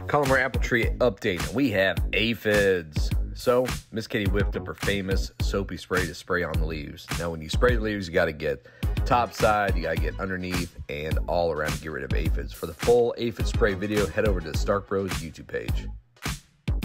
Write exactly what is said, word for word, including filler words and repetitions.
Columnar apple tree update. We have aphids. So Miss Katie whipped up her famous soapy spray to spray on the leaves. Now when you spray the leaves, you got to get top side, you got to get underneath, and all around to get rid of aphids. For the full aphid spray video, head over to the Stark Bros YouTube page.